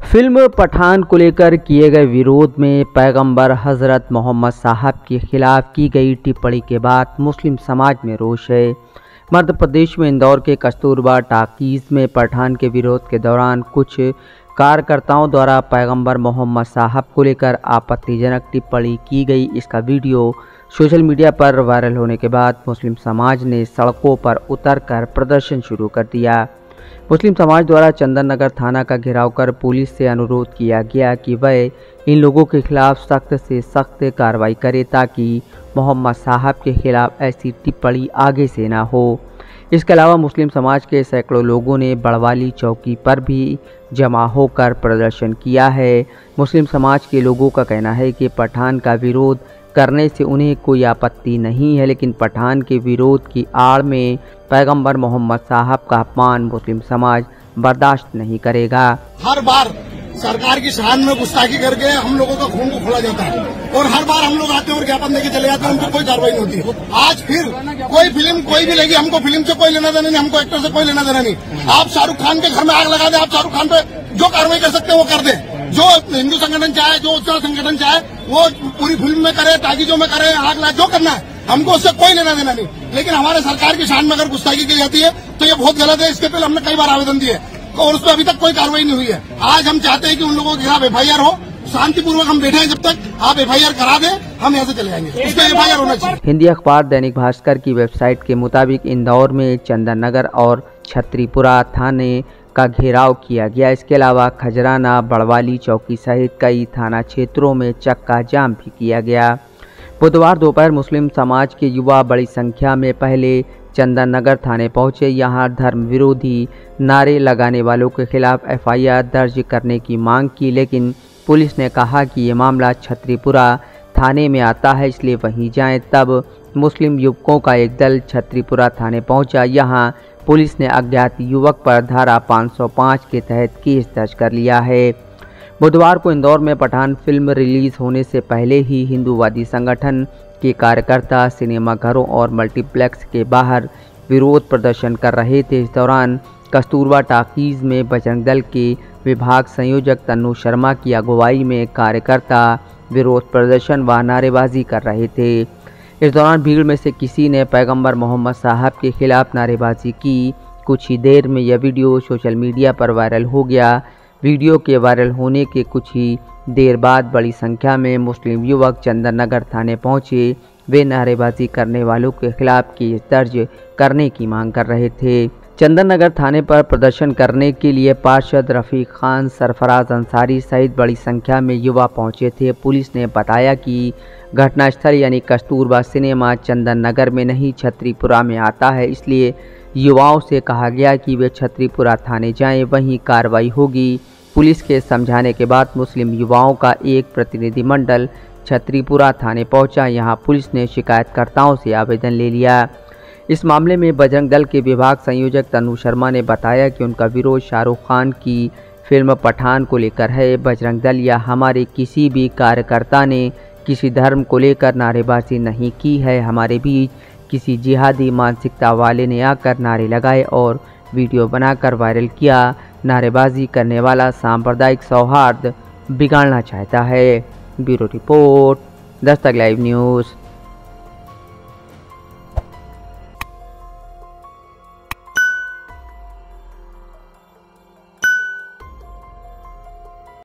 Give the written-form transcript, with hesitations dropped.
Film Pathan को लेकर किए गए विरोध में पैगंबर हज़रत मोहम्मद साहब के खिलाफ की गई टिप्पणी के बाद मुस्लिम समाज में रोष है। मध्य प्रदेश में इंदौर के कस्तूरबा टाकीज़ में पठान के विरोध के दौरान कुछ कार्यकर्ताओं द्वारा पैगंबर मोहम्मद साहब को लेकर आपत्तिजनक टिप्पणी की गई। इसका वीडियो सोशल मीडिया पर वायरल होने के बाद मुस्लिम समाज ने सड़कों पर उतरकर प्रदर्शन शुरू कर दिया। मुस्लिम समाज द्वारा चंदन नगर थाना का घेराव कर पुलिस से अनुरोध किया गया कि वह इन लोगों के खिलाफ सख्त से सख्त कार्रवाई करे ताकि मोहम्मद साहब के खिलाफ ऐसी टिप्पणी आगे से ना हो। इसके अलावा मुस्लिम समाज के सैकड़ों लोगों ने बड़वाली चौकी पर भी जमा होकर प्रदर्शन किया है। मुस्लिम समाज के लोगों का कहना है कि पठान का विरोध करने से उन्हें कोई आपत्ति नहीं है, लेकिन पठान के विरोध की आड़ में पैगंबर मोहम्मद साहब का अपमान मुस्लिम समाज बर्दाश्त नहीं करेगा। हर बार सरकार की शान में गुस्ताखी करके हम लोगों का खून को खोला जाता है और हर बार हम लोग आते हैं और ज्ञापन देके चले जाते हैं, उनको कोई कार्रवाई नहीं होती। आज फिर कोई फिल्म कोई भी लगी, हमको फिल्म से कोई लेना देना नहीं, हमको एक्टर से कोई लेना देना नहीं। आप शाहरुख खान के घर में आग लगा दे, आप शाहरुख खान पे जो कार्रवाई कर सकते हैं वो कर दे। जो हिंदू संगठन चाहे, जो उत्सव संगठन चाहे, वो पूरी फिल्म में करे, टाकीजों में करे, आग लगा, जो करना है हमको उससे कोई लेना देना नहीं। लेकिन हमारे सरकार की शान में अगर गुस्ताखी की जाती है तो ये बहुत गलत है। इसके पहले हमने कई बार आवेदन दिए और उस पर अभी तक कोई कार्रवाई नहीं हुई है। आज हम चाहते हैं कि उन लोगों के खिलाफ एफआईआर हो, शांतिपूर्वक हम बैठे हैं, जब तक आप एफआईआर करा दें हम यहाँ से चले जाएंगे। इस पर एफआईआर होना चाहिए। हिंदी अखबार दैनिक भास्कर की वेबसाइट के मुताबिक इंदौर में चंदन नगर और छतरीपुरा थाने का घेराव किया गया। इसके अलावा खजराना, बड़वाली चौकी सहित कई थाना क्षेत्रों में चक्का जाम भी किया गया। बुधवार दोपहर मुस्लिम समाज के युवा बड़ी संख्या में पहले चंदन नगर थाने पहुंचे। यहां धर्म विरोधी नारे लगाने वालों के खिलाफ एफआईआर दर्ज करने की मांग की, लेकिन पुलिस ने कहा कि ये मामला छतरीपुरा थाने में आता है, इसलिए वहीं जाएं। तब मुस्लिम युवकों का एक दल छतरीपुरा थाने पहुंचा। यहां पुलिस ने अज्ञात युवक पर धारा 505 के तहत केस दर्ज कर लिया है। बुधवार को इंदौर में पठान फिल्म रिलीज होने से पहले ही हिंदूवादी संगठन के कार्यकर्ता सिनेमाघरों और मल्टीप्लेक्स के बाहर विरोध प्रदर्शन कर रहे थे। इस दौरान कस्तूरबा टाकीज़ में बजरंग दल के विभाग संयोजक तन्नू शर्मा की अगुवाई में कार्यकर्ता विरोध प्रदर्शन व नारेबाजी कर रहे थे। इस दौरान भीड़ में से किसी ने पैगंबर मोहम्मद साहब के खिलाफ नारेबाजी की। कुछ ही देर में यह वीडियो सोशल मीडिया पर वायरल हो गया। वीडियो के वायरल होने के कुछ ही देर बाद बड़ी संख्या में मुस्लिम युवक चंदन नगर थाने पहुंचे। वे नारेबाजी करने वालों के खिलाफ केस दर्ज करने की मांग कर रहे थे। चंदन नगर थाने पर प्रदर्शन करने के लिए पार्षद रफ़ीक खान, सरफराज अंसारी सहित बड़ी संख्या में युवा पहुंचे थे। पुलिस ने बताया कि घटनास्थल यानी कस्तूरबा सिनेमा चंदन नगर में नहीं छतरीपुरा में आता है, इसलिए युवाओं से कहा गया कि वे छतरीपुरा थाने जाएं, वहीं कार्रवाई होगी। पुलिस के समझाने के बाद मुस्लिम युवाओं का एक प्रतिनिधिमंडल छतरीपुरा थाने पहुंचा। यहां पुलिस ने शिकायतकर्ताओं से आवेदन ले लिया। इस मामले में बजरंग दल के विभाग संयोजक तन्नू शर्मा ने बताया कि उनका विरोध शाहरुख खान की फिल्म पठान को लेकर है। बजरंग दल या हमारे किसी भी कार्यकर्ता ने किसी धर्म को लेकर नारेबाजी नहीं की है। हमारे बीच किसी जिहादी मानसिकता वाले ने आकर नारे लगाए और वीडियो बनाकर वायरल किया। नारेबाजी करने वाला सांप्रदायिक सौहार्द बिगाड़ना चाहता है। Bureau report, Dastak live news.